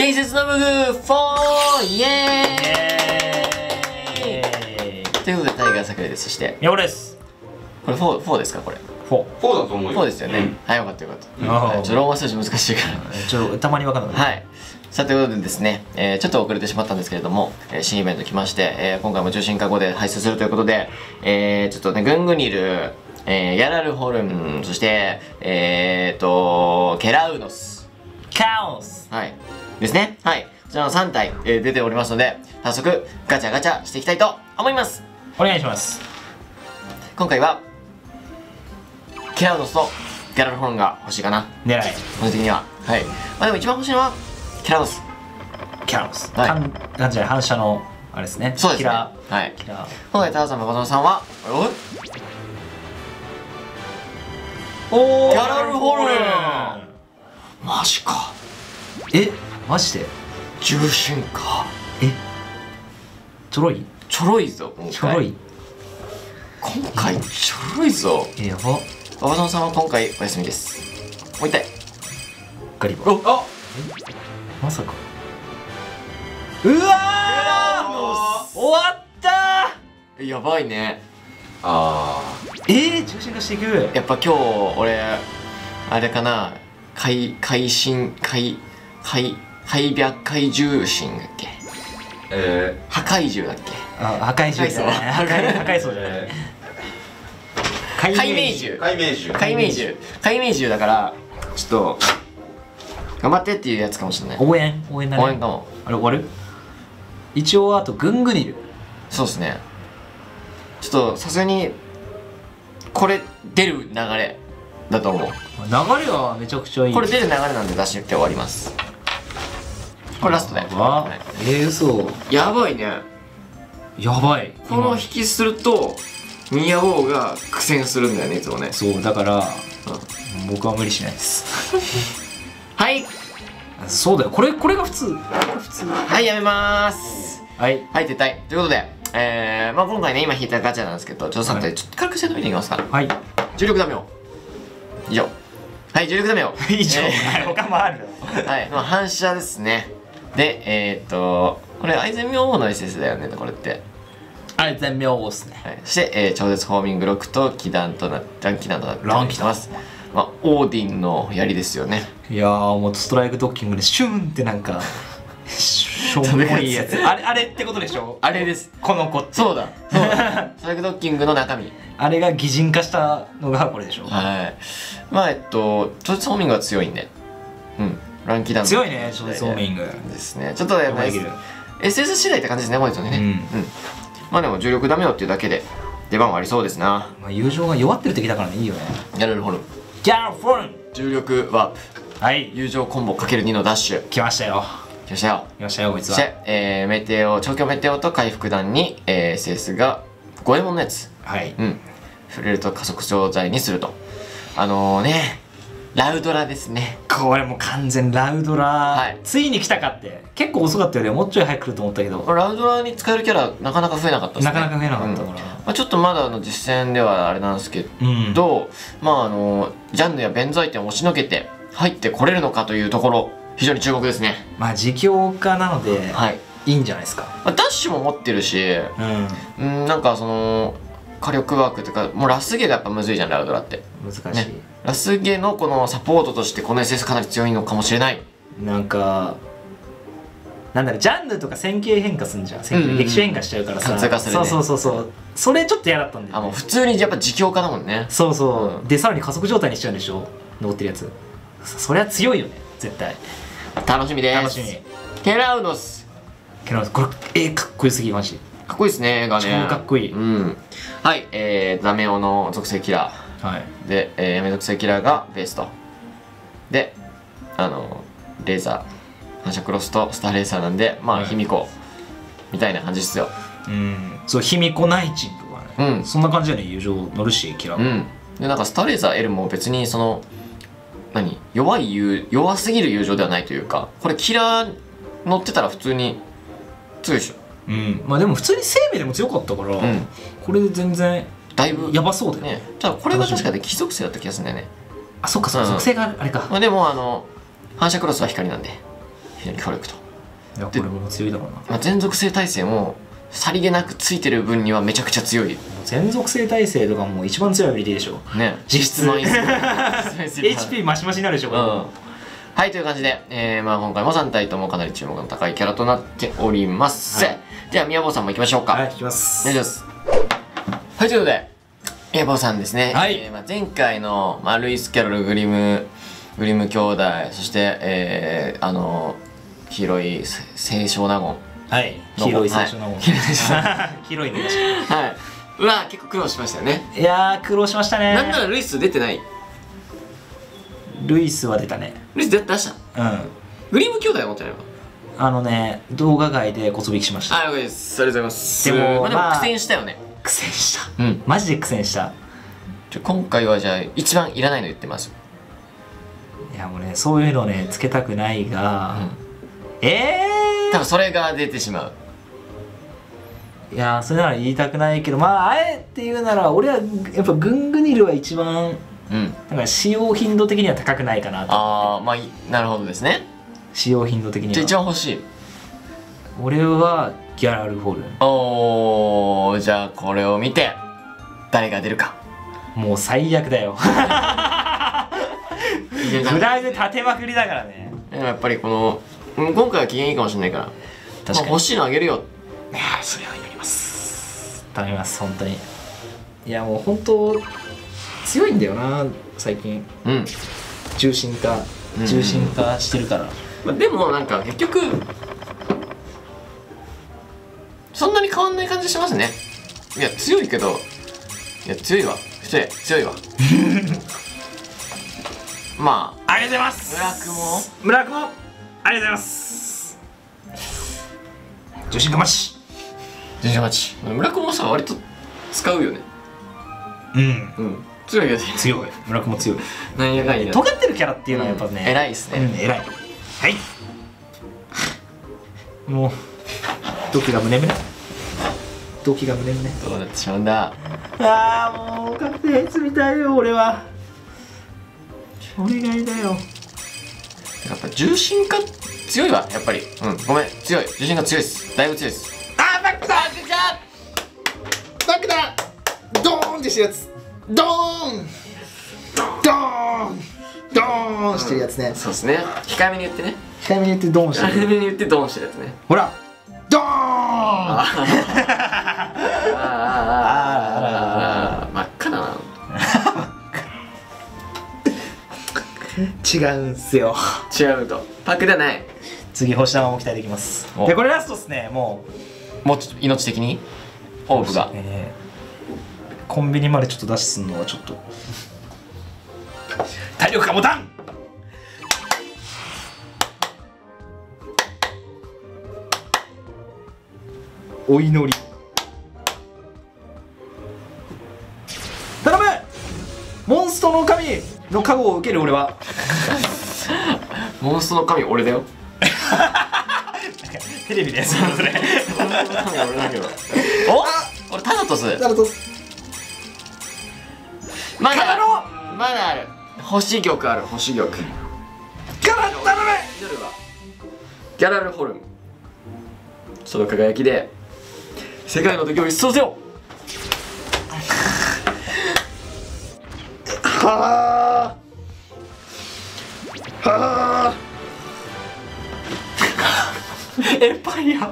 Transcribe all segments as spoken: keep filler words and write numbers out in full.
大切な武具フォーイエーイということでタイガー桜です。そしてヤゴです。 これフォー、フォーですか？これフォーフォーだと思うよ。 フォーですよね。はい、よかったよかった。ちょっとローマ数字難しいからちょっとたまにわかんない。 はい。さあということでですね、えー、ちょっと遅れてしまったんですけれども、えー、新イベント来まして、えー、今回も中心化後で配信するということで、えー、ちょっとね、グングニル、えー、ヤラルホルン、そして、えーと、ケラウノス。 カオスはい。ですね。はい。こちらのさん体、えー、出ておりますので、早速、ガチャガチャしていきたいと思います。 お願いします。 今回は、ケラウノスとギャラルホルンが欲しいかな。 狙い。 個人的には。はい。まあでも一番欲しいのは、ケラウノス。 キャラオス。 はい。 なんじゃない、反射の、あれですね。 そうですね。 キラー。はい。 キラー。 今回、タワさん、誠さんは、 おおギャラルホルンマジか。 え、マジで重心か。 えちょろいちょろいぞ、今回。 ちょろい今回、ちょろいぞ。 え、やば。 誠さんは今回、お休みです。もう一体。 ガリバ。 おあまさか。うわー終わったーやばいね。 あーえー、重心化していく。 やっぱ今日、俺、あれかな、海、海進、海、海、海白海重心だっけ？ え破壊獣だっけ？ あ、破壊獣じゃない。破壊、破壊層じゃない。 海明獣。 海明獣海明獣。海明獣だから、ちょっと、頑張ってっていうやつかもしれない。 応援応援だね。 応援かも。 あれ終わる？一応あとグングニル。 そうですね。ちょっとさすがにこれ出る流れだと思う。 流れはめちゃくちゃいい。 これ出る流れなんで出して終わります。これラストで。 わあ、えー、嘘。 やばいね。 やばい。 この引きするとミヤボーが苦戦するんだよね、いつもね。 そうだから、 うん、 僕は無理しないです。 はい。 そうだよ。これこれが普通。普通。 はい、やめまーす。 はい。 はい、撤退。ということで、えー、まあ今回ね、今引いたガチャなんですけど、ちょっとさん体ちょっと軽くしてみていきますか。 はい。 重力ダメを。以上。はい、重力ダメを。 以上。 えー他もある。 はい、まあ反射ですね。で、えー、っと、これ、アイゼン明王の エスエス だよね、これって。 あれ全妙っすね。 はい、そして、えー、超絶ホーミングロックと気弾とな、乱気弾となって乱気弾ます。まあ、オーディンの槍ですよね。 いやー、もうストライクドッキングでシューンってなんか、しょうもいいやつ。あれ、あれってことでしょ？ あれです。 この子って。 そうだ。そうだ。ストライクドッキングの中身。 あれが擬人化したのがこれでしょ？ はい。まあ、えっと、超絶ホーミングは強いんで。うん。乱気弾強いね、超絶ホーミング。 ですね。ちょっとやっぱり エスエス 次第って感じですね、こいつはね。 うん。 うん。まあでも重力ダメよっていうだけで出番はありそうですな。 まあ友情が弱ってる敵だからね、いいよね。 ギャラルホルン。 ギャラルホルン。 重力ワープ。 はい。 友情コンボ かけるに のダッシュ。 来ましたよ。 来ましたよ。 来ましたよ、こいつは。 そして、えー、メテオ、調教メテオと回復弾に、えー、エスエス が五右衛門のやつ。 はい。 うん。触れると加速状態にすると。あのー、ね、ラウドラですね。 これもう完全ラウドラ、 はい、 ついに来たかって。結構遅かったよね。もうちょい早く来ると思ったけど、 ラウドラに使えるキャラなかなか増えなかったですね。 なかなか増えなかったから、 うん、まあ、ちょっとまだあの実戦ではあれなんですけど、うん、まああのジャンヌや弁財天を押しのけて入ってこれるのかというところ、非常に注目ですね。 まあ自強化なので、はい、いいんじゃないですか。 まあ、ダッシュも持ってるし、うん、うん、なんかその火力ワークというか、もうラスゲがやっぱむずいじゃん、ラウドラって。 難しい、 ね、ラスゲのこのサポートとしてこの エスエス かなり強いのかもしれない。 なんかなんだろう、ジャンルとか線形変化すんじゃん。線形歴史変化しちゃうからさ、 通過するね。 そうそうそうそう。それちょっと嫌だったんだよ、ね、 あ、もう普通にやっぱ自強化だもんね。 そうそう、 うん、 でさらに加速状態にしちゃうんでしょ、登ってるやつ。そりゃ強いよね、絶対。 楽しみです。 楽しみ。 ケラウノス。 ケラウノス、これえー、かっこよすぎ、マジかっこいいですね、がね。 超かっこいい。 うん。はい、えー、ダメオの属性キラー。はい。で、えー、闇属性キラーがベースと。で、あの、レーザー。反射クロスとスターレーサーなんで、まあ、卑弥呼みたいな感じですよ。 うん。そう、卑弥呼ナイチンとかね。うん。そんな感じだね、友情乗るし、キラー。うん。 で、なんかスターレーザー L も別にその、何弱い友、弱すぎる友情ではないというか、これキラー乗ってたら普通に強いでしょ。 うん、まあでも普通に生命でも強かったから、うん、これで全然だいぶやばそうだよね。 ただこれが確かに貴族性だった気がするんだよね。 あ、そっかそっか、属性があれか。 まあでもあの反射クロスは光なんで非常に強力と。 いやこれも強いだろうな。 まあ、全属性耐性もさりげなくついてる分にはめちゃくちゃ強い全属性耐性とかもう一番強いアビリティでしょね。 実質マイスエイチピー マシマシになるでしょこれ。 うんはいという感じで、えーまあ、今回もさん体ともかなり注目の高いキャラとなっております、はい、では宮坊さんも行きましょうか。 はい行きます。 お願いします。はいということで宮坊さんですね、 はいえーまあ、前回の、まあ、ルイス・キャロル・グリムグリム兄弟そして、えー、あの黄色い清少納言はい黄色い最初の黄色い最初黄色いね。 はいうわ結構苦労しましたよね。 いやー苦労しましたね。 なんならルイス出てない。 ルイスは出たね。 ルイス出したうんグリム兄弟は持ってないのか。 あのね動画外で小引きしました。 あ、了解です。ありがとうございます。 でもまあ、でもまあ苦戦したよね。 苦戦した。 うん。 マジで苦戦した。 ちょ今回はじゃあ一番いらないの言ってます。 いやもうねそういうのねつけたくないが、 うん、 ええー、 多分それが出てしまう。 いやーそれなら言いたくないけど、まああえて言うなら俺はやっぱグングニルは一番うんなんか使用頻度的には高くないかなと。 ああまあいなるほどですね。 使用頻度的にじゃあ一は番欲しい。 俺はギャラルフォルン。 おーじゃあこれを見て誰が出るか。 もう最悪だよフラグ立てまくりだからね。 でもやっぱりこのうん今回は機嫌いいかもしれないから確かに、 まあ、欲しいのあげるよ。 いやーそれはやります頼みます本当に。いやもう本当強いんだよな最近。 うん重心化重心化してるから、 まあ、でもなんか結局そんなに変わんない感じしますね。いや強いけどいや強いわ失礼強いわまあありがとうございます村雲村雲ありがとうございます。重心化マッチ重心待ち村雲さ割と使うよね。 うんうん強いよね。 強い村雲強い。 なんやかんや尖ってるキャラっていうのはやっぱね、 偉いっすね。 うん偉い。はいもうドキが胸胸ドキが胸胸。 どうなってしまうんだ。 ああもう確定積みたいよ俺は。お願いだよ。 やっぱ重心化強いわやっぱり。うんごめん強い重心化強いっすだいぶ強いっす。 あーバックだじゃあバックだドーンってしてるやつドーンドーンドーンしてるやつね。 そうですね控えめに言ってね。 控えめに言ってドーンしてる。 控えめに言ってドンしてるやつね。 ほらドーンあーあーあーあー真っ赤だな。 違うんすよ。 違うとパックではない。 次星玉も期待できます。 おでこれラストっすね。ももうちょっと命的にオーブがう、えー、コンビニまでちょっとダッシュするのはちょっと体力が持たん。お祈り頼む。モンストの神の加護を受ける俺はモンストの神俺だよ。 テレビでやつなのそれ。 モンストの神俺だけど。お俺タナトスなるとまだあるカロまだある星玉ある星玉。 ガラ頼む。 夜はギャラルホルンその輝きで世界の時を一掃せよ。 はあはあエンパイア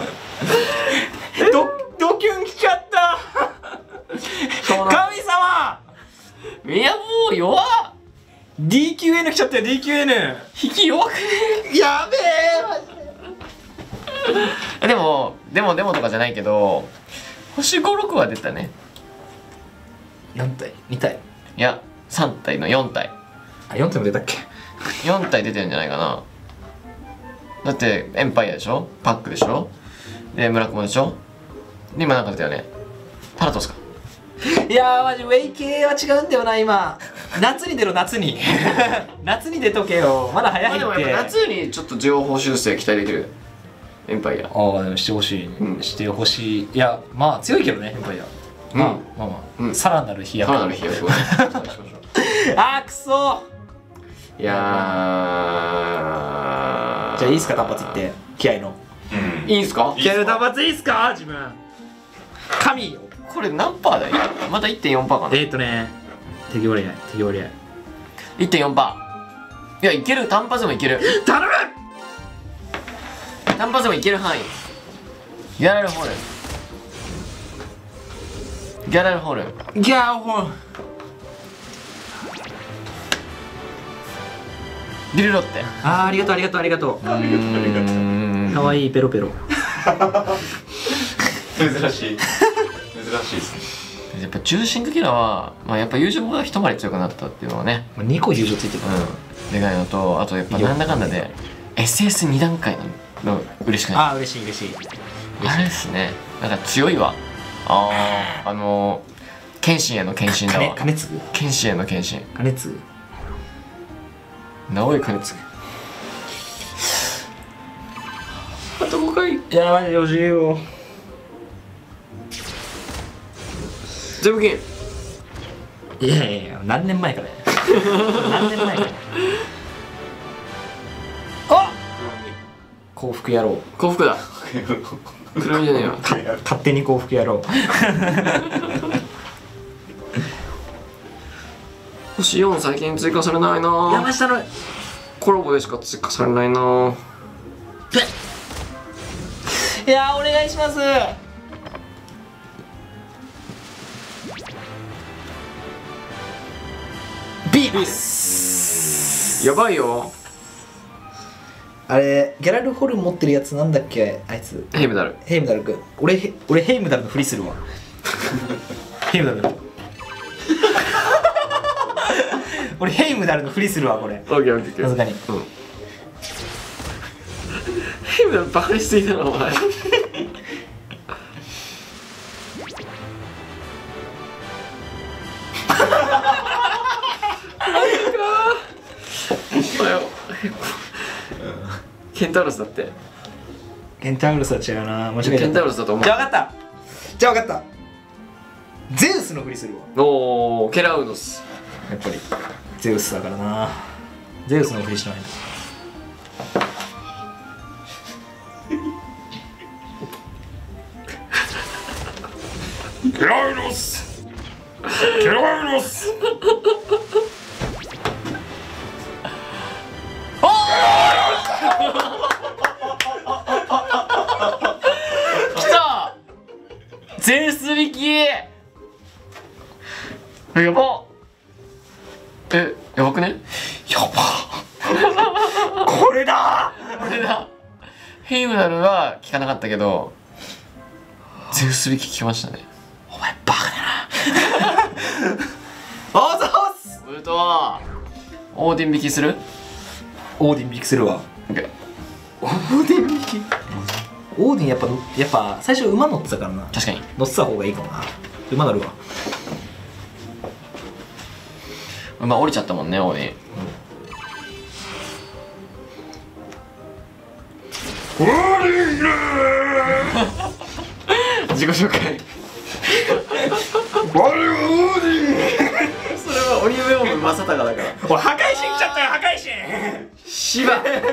ドドキュン来ちゃった。神様いやもう弱っディーキューエヌ 来ちゃったよ。 ディーキューエヌ引き弱くねやべえ。 でもでもでもとかじゃないけど星ごろくは出たね。 よん体に体いやさん体のよん体あよん体も出たっけ。 よん体出てるんじゃないかな。だってエンパイアでしょパックでしょで村雲でしょで今なんか出たよねタラトスか。 いやーマジウェイ系は違うんだよな今。夏に出ろ夏に夏に出とけよまだ早いって。 まあでもやっぱ夏にちょっと情報修正期待できるエンパイア。 ああでもしてほしい、 うんしてほしい。いやまあ強いけどねエンパイア。 うんまあまあまあ、 うんさらなる飛躍。 さらなる飛躍をねあーくそいやーじゃあいいっすか単発いって。 気合のうん。 いいんすか？ 気合の単発いいっすか自分。神よ。 これ何パーだよ。また いってんよんパー かな。 えーっとね適割合適割合いってんよんパー。いやいける、単発でもいける。 頼む。 単発でもいける範囲。ギャラルホールギャラルホールギャーホンビルロッテ。 あーありがとうありがとうありがとう。 うーんかわいいペロペロ。 珍しい。珍しいですね。 やっぱ重心かけらは、まあ、やっぱ友情が一回り強くなったっていうのはね、 にこ友情ついてるから。 うん、でかいのと、あとやっぱなんだかんだで エスエスに 段階の嬉しくない？ ああ嬉しい嬉しい。 あれですね、なんか強いわ。ああ、あのー、謙信への謙信だ金わ。 金継ぐ謙信への謙信。 金継ぐ。 直江兼次。あとごかい。 いやマジで欲しいよ。 全部金。 いやいやいや何年前からや。何年前から。あ幸福野郎。 幸福だ。黒いじゃねえよ。 勝手に幸福野郎。 星よん最近追加されないな。 山下のコラボでしか追加されないな。 いやお願いします。ビールスやばいよ。 あれギャラルホルン持ってるやつなんだっけあいつ。 ヘイムダル。 ヘイムダル君。俺へ俺ヘイムダルのふりするわ。ヘイムダル俺ヘイムダルのふりするわこれ。 オッケーオッケーオッケー。 さすがに。 うん。ヘイムダルバカにしすぎだなお前。ケンタウロスだって。 ケンタウロスは違うな。間違えケンタウちゃった。 ロスだと思う。 じゃあ分かったじゃあ分かったゼウスのふりするわ。 おお、ケラウノス。 やっぱりゼウスだからな。ゼウスのふりしないと。 ケラウノス。ケラウノス。 きた。ゼウス引き。やば。え、やばくね？やば。 これだこれだ。ヘイムダルは聞かなかったけど、ゼウス引き聞きましたね。 お前バカだな。あざっす。 それとオーディン引きする？ オーディン引きするわ。オーディン引きオーディンやっぱやっぱ最初馬乗ってたからな。 確かに。 乗ってた方がいいかもな。馬乗るわ。 まあ降りちゃったもんね、オーディン。 オーディン自己紹介。 バルオーディン。 それは鬼メオム正隆だから。 おい破壊神来ちゃったよ破壊神。 芝。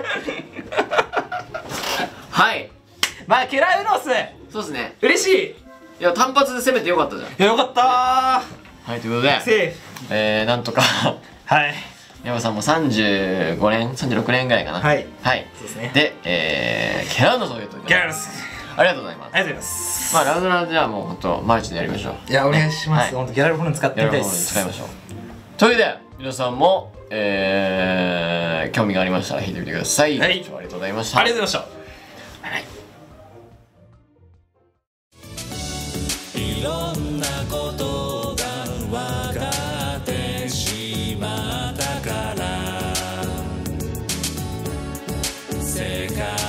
はい。 まあケラウノスそうですね。 嬉しい。 いや単発で攻めてよかったじゃん。 いやよかったはい、ということで、 セーフ。 えー、なんとかはい山さんもさんじゅうごねんさんじゅうろくねんぐらいかな。 はいはい。 そうですね。 で、えー、ケラウノソゲット。 ケラウノスありがとうございます。 ありがとうございます。 まあラウドラじゃあもう本当マルチでやりましょう。 いやお願いします。 ね本当ギャラルホルン使ってやる方にみたいです。 使いましょう。というわけで皆さんも、えー、興味がありましたら弾いてみてください。 はい今日はありがとうございました。 ありがとうございました。 いろんなことが分かってしまったから世界